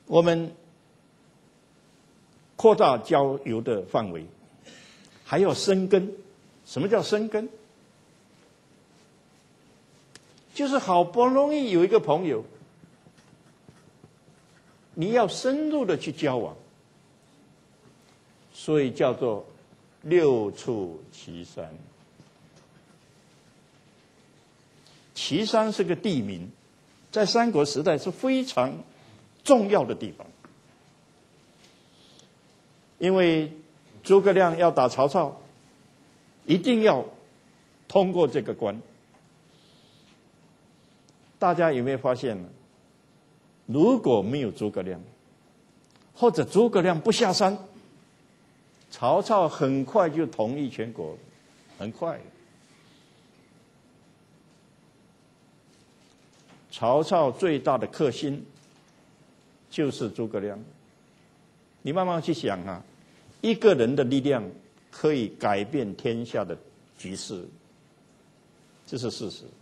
我们扩大交友的范围，还要生根。什么叫生根？就是好不容易有一个朋友，你要深入的去交往，所以叫做六出祁山。祁山是个地名，在三国时代是非常重要的地方，因为诸葛亮要打曹操，一定要通过这个关。大家有没有发现呢？如果没有诸葛亮，或者诸葛亮不下山，曹操很快就统一全国，很快。曹操最大的克星就是诸葛亮。你慢慢去想啊，一个人的力量可以改变天下的局势，这是事实。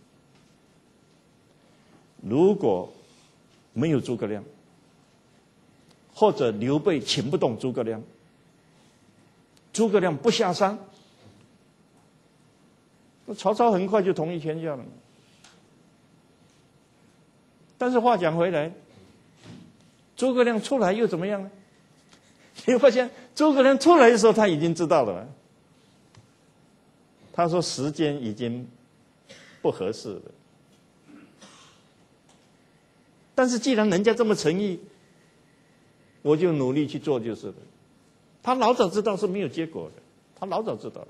如果没有诸葛亮，或者刘备请不动诸葛亮，诸葛亮不下山，曹操很快就统一天下了。但是话讲回来，诸葛亮出来又怎么样呢？你会发现诸葛亮出来的时候，他已经知道了，他说时间已经不合适了。但是既然人家这么诚意，我就努力去做就是了。他老早知道是没有结果的，他老早知道了。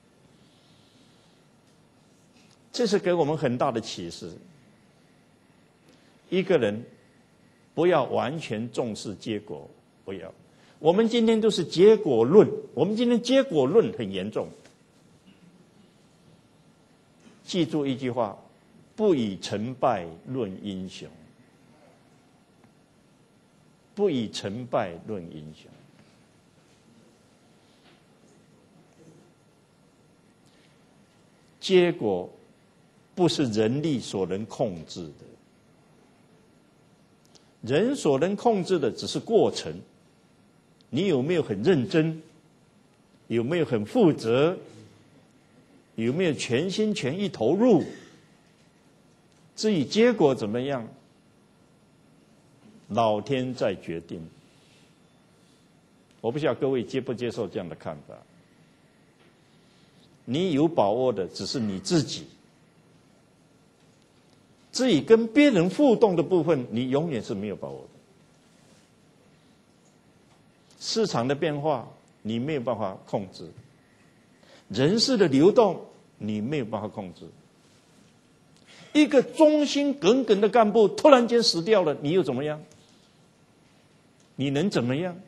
这是给我们很大的启示。一个人不要完全重视结果，不要。我们今天都是结果论，我们今天结果论很严重。记住一句话：不以成败论英雄。不以成败论英雄。结果不是人力所能控制的，人所能控制的只是过程。你有没有很认真？有没有很负责？有没有全心全意投入？至于结果怎么样，老天在决定。我不晓得各位接不接受这样的看法。你有把握的只是你自己，至于跟别人互动的部分，你永远是没有把握的。市场的变化你没有办法控制，人事的流动你没有办法控制。一个忠心耿耿的干部突然间死掉了，你又怎么样？你能怎么样？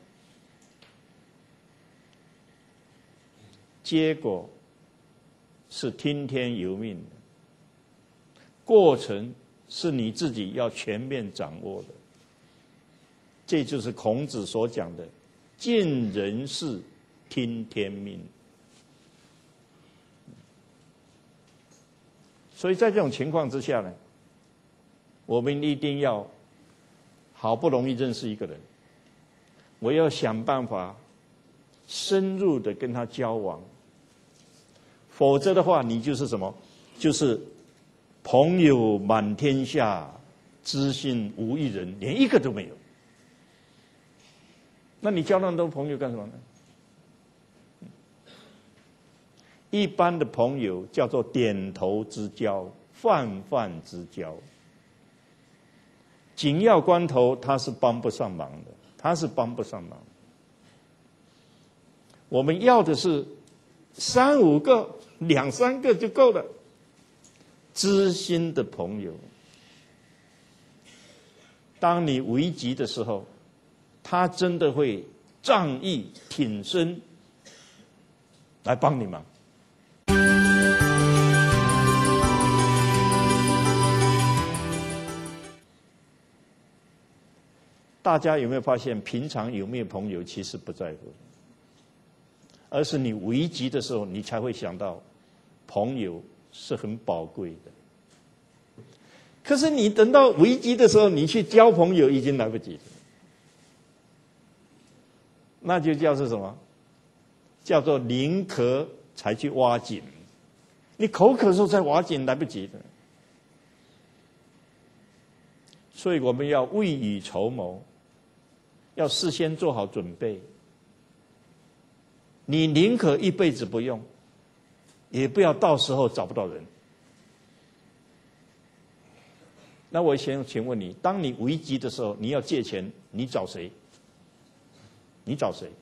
结果是听天由命的，过程是你自己要全面掌握的。这就是孔子所讲的尽人事，听天命。所以在这种情况之下呢，我们一定要好不容易认识一个人，我要想办法深入的跟他交往，否则的话，你就是什么？就是朋友满天下，知心无一人，连一个都没有。那你交那么多朋友干什么呢？一般的朋友叫做点头之交，泛泛之交。紧要关头他是帮不上忙的，他是帮不上忙。我们要的是3、5个、2、3个就够了，知心的朋友。当你危急的时候，他真的会仗义挺身来帮你忙。大家有没有发现，平常有没有朋友其实不在乎，而是你危急的时候，你才会想到朋友是很宝贵的。可是你等到危急的时候，你去交朋友已经来不及了。 那就叫做什么？叫做宁渴才去挖井。你口渴的时候再挖井来不及的。所以我们要未雨绸缪，要事先做好准备。你宁可一辈子不用，也不要到时候找不到人。那我先请问你，当你危急的时候，你要借钱，你找谁？你找谁？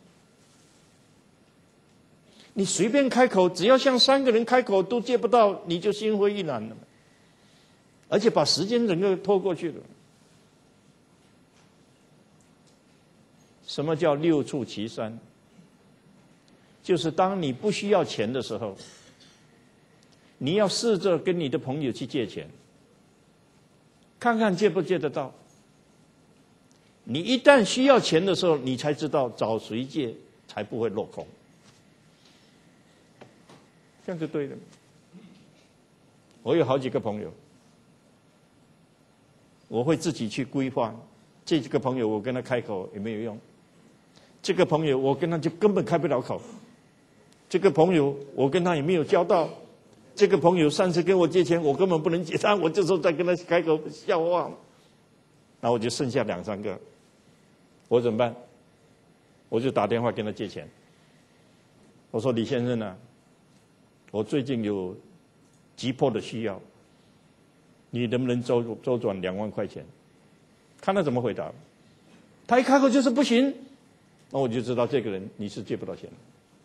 你随便开口，只要像3个人开口都借不到，你就心灰意冷了，而且把时间整个拖过去了。什么叫6处其三？就是当你不需要钱的时候，你要试着跟你的朋友去借钱，看看借不借得到。你一旦需要钱的时候，你才知道找谁借才不会落空。这样就对了。我有好几个朋友，我会自己去规划。这几个朋友我跟他开口也没有用，这个朋友我跟他就根本开不了口，这个朋友我跟他也没有交道，这个朋友上次跟我借钱我根本不能借他，我这时候再跟他开口笑话，那我就剩下2、3个，我怎么办？我就打电话跟他借钱。我说李先生啊，我最近有急迫的需要，你能不能周转2万块钱？看他怎么回答。他一开口就是不行，那我就知道这个人你是借不到钱的。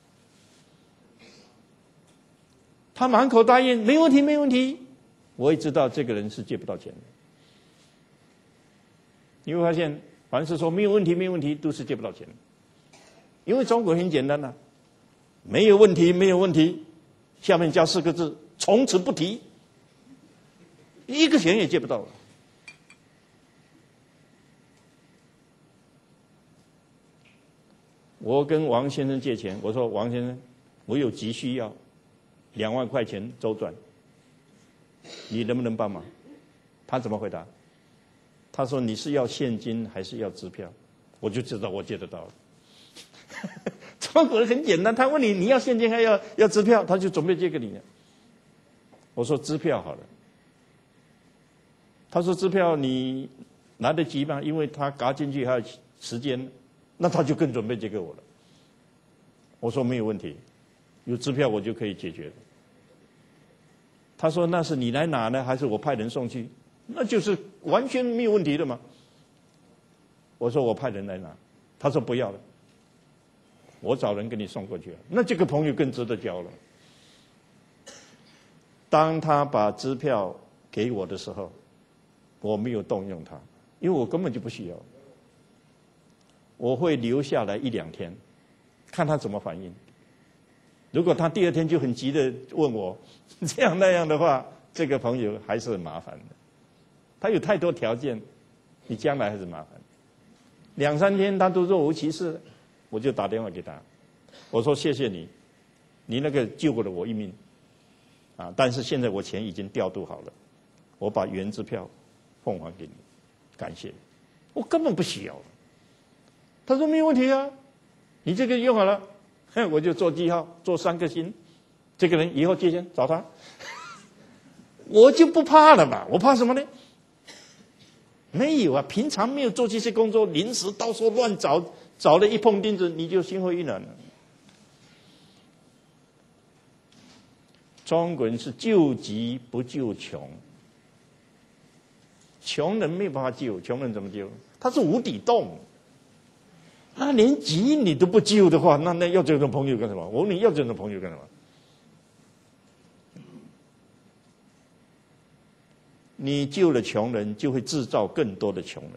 他满口答应没问题没问题，我也知道这个人是借不到钱的。你会发现，凡是说没有问题没有问题，都是借不到钱的。因为中国很简单啊，没有问题没有问题，下面加4个字，从此不提，一个钱也借不到了。我跟王先生借钱，我说王先生，我有急需要2万块钱周转，你能不能帮忙？他怎么回答？他说你是要现金还是要支票？我就知道我借得到了。中国人很简单，他问你要现金还要支票，他就准备借给你了。我说支票好了。他说支票你来得及吗？因为他嘎进去还有时间，那他就更准备借给我了。我说没有问题，有支票我就可以解决了。他说那是你来拿呢，还是我派人送去？那就是完全没有问题的嘛。我说我派人来拿，他说不要了，我找人给你送过去了。那这个朋友更值得交了。当他把支票给我的时候，我没有动用他，因为我根本就不需要。我会留下来1、2天，看他怎么反应。如果他第2天就很急的问我这样那样的话，这个朋友还是很麻烦的。他有太多条件，你将来还是麻烦。2、3天他都若无其事，我就打电话给他，我说谢谢你，你那个救过了我一命，啊！但是现在我钱已经调度好了，我把原支票奉还给你，感谢。我根本不需要。他说没有问题啊，你这个用好了，我就做记号，做3个星，这个人以后借钱找他，我就不怕了嘛，我怕什么呢？没有啊，平常没有做这些工作，临时到处乱找了一碰钉子，你就心灰意冷了。中国人是救急不救穷，穷人没有办法救，穷人怎么救？他是无底洞。那连急你都不救的话，那要这种朋友干什么？我问你要这种朋友干什么？你救了穷人，就会制造更多的穷人。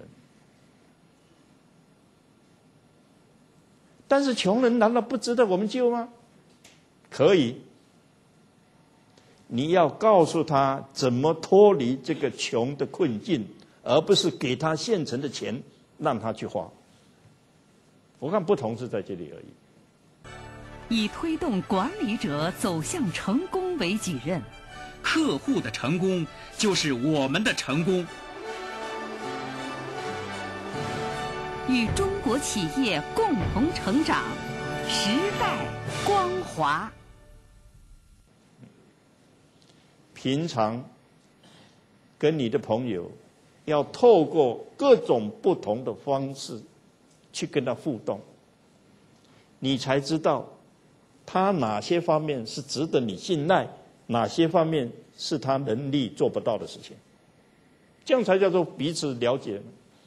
但是穷人难道不值得我们救吗？可以。你要告诉他怎么脱离这个穷的困境，而不是给他现成的钱让他去花。我看不同是在这里而已。 以推动管理者走向成功为己任。 客户的成功就是我们的成功。 与中国企业共同成长，时代光华。 平常跟你的朋友要透过各种不同的方式去跟他互动，你才知道他哪些方面是值得你信赖，哪些方面是他能力做不到的事情，这样才叫做彼此了解。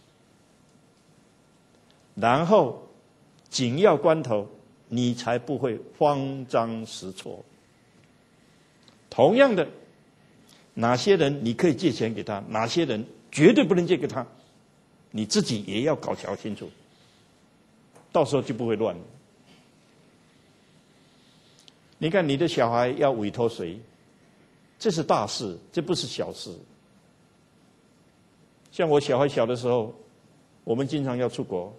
然后紧要关头你才不会慌张失措。同样的，哪些人你可以借钱给他，哪些人绝对不能借给他，你自己也要搞清楚，到时候就不会乱了。你看你的小孩要委托谁，这是大事，这不是小事。像我小孩小的时候，我们经常要出国，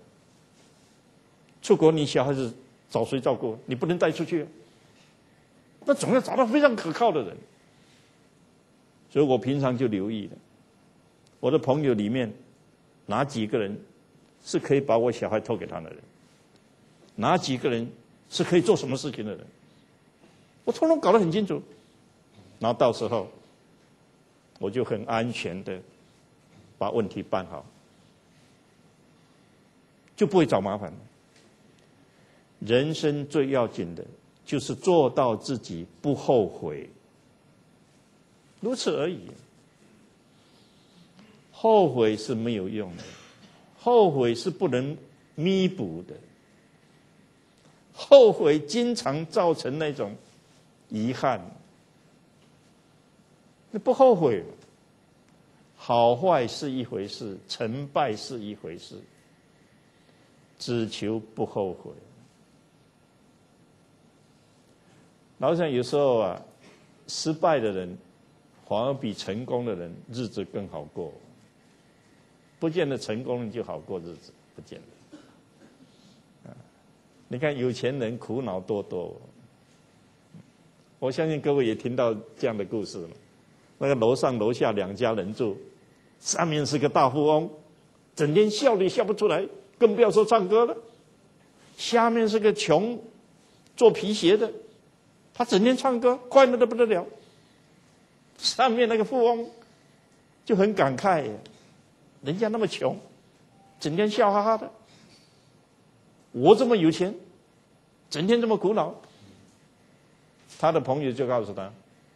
你小孩子找谁照顾？你不能带出去，那总要找到非常可靠的人。所以我平常就留意了，我的朋友里面哪几个人是可以把我小孩托给他的人，哪几个人是可以做什么事情的人，我通通搞得很清楚。然后到时候我就很安全的把问题办好，就不会找麻烦了。人生最要紧的就是做到自己不后悔，如此而已。后悔是没有用的，后悔是不能弥补的，后悔经常造成那种遗憾。那不后悔，好坏是一回事，成败是一回事，只求不后悔。老实讲，有时候啊，失败的人反而比成功的人日子更好过，不见得成功人就好过日子，不见得。你看有钱人苦恼多多，我相信各位也听到这样的故事了。那个楼上楼下两家人住，上面是个大富翁，整天笑也笑不出来，更不要说唱歌了。下面是个穷做皮鞋的，他整天唱歌，快乐得不得了。上面那个富翁就很感慨，人家那么穷，整天笑哈哈的，我这么有钱，整天这么苦恼。他的朋友就告诉他，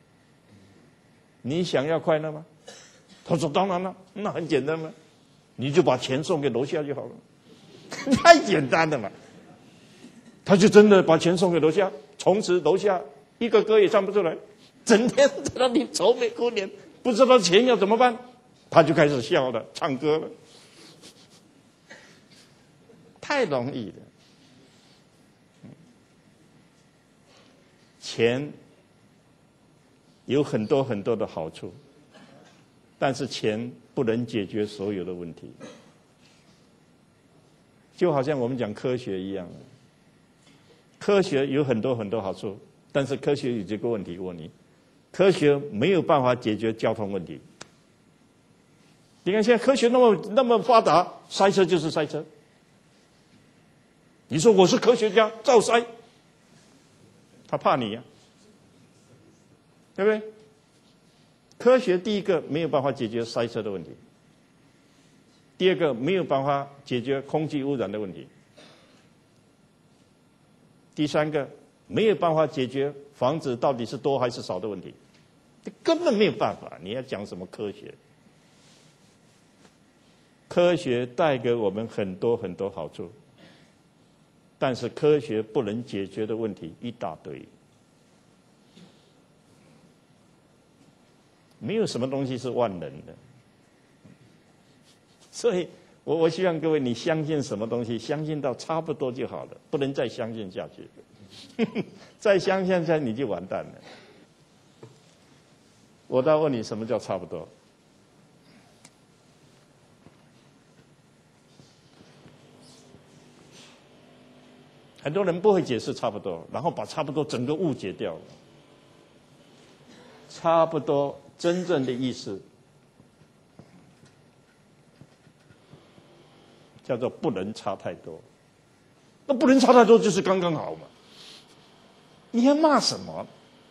你想要快乐吗？他说当然了，那很简单嘛，你就把钱送给楼下就好了。太简单了嘛。他就真的把钱送给楼下，从此楼下一个歌也唱不出来，整天在那里愁眉苦脸，不知道钱要怎么办，他就开始笑了，唱歌了。太容易了。钱有很多很多的好处，但是钱不能解决所有的问题。就好像我们讲科学一样，科学有很多很多好处，但是科学有这个问题，问你，科学没有办法解决交通问题。你看现在科学那么发达，塞车就是塞车。你说我是科学家，照塞，他怕你呀，对不对？科学第一个没有办法解决塞车的问题，第二个没有办法解决空气污染的问题，第三个没有办法解决房子到底是多还是少的问题，根本没有办法。你要讲什么科学？科学带给我们很多很多好处，但是科学不能解决的问题一大堆。没有什么东西是万能的，所以我希望各位，你相信什么东西，相信到差不多就好了，不能再相信下去。再相信下去你就完蛋了。我倒问你，什么叫差不多？很多人不会解释差不多，然后把差不多整个误解掉了。差不多真正的意思， 叫做不能差太多。那不能差太多就是刚刚好嘛。你还骂什么？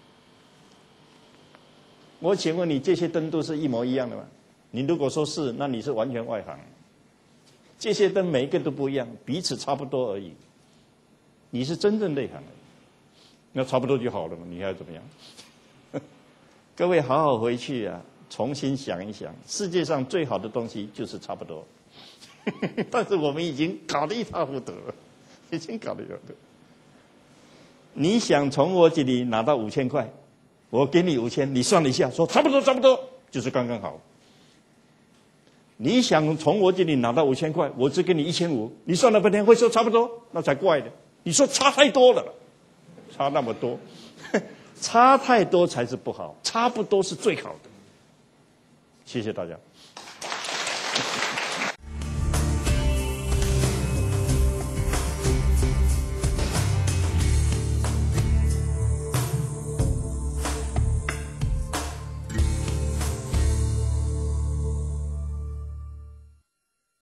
我请问你，这些灯都是一模一样的吗？你如果说是，那你是完全外行。这些灯每一个都不一样，彼此差不多而已。你是真正内行的，那差不多就好了嘛，你还要怎么样？各位好好回去啊，重新想一想，世界上最好的东西就是差不多。但是我们已经搞得一塌糊涂了，已经搞得一塌糊涂。你想从我这里拿到5000块，我给你5000，你算了一下，说差不多，差不多，就是刚刚好。你想从我这里拿到5000块，我只给你1500，你算了半天会说差不多，那才怪的。你说差太多了，差那么多，差太多才是不好，差不多是最好的。谢谢大家。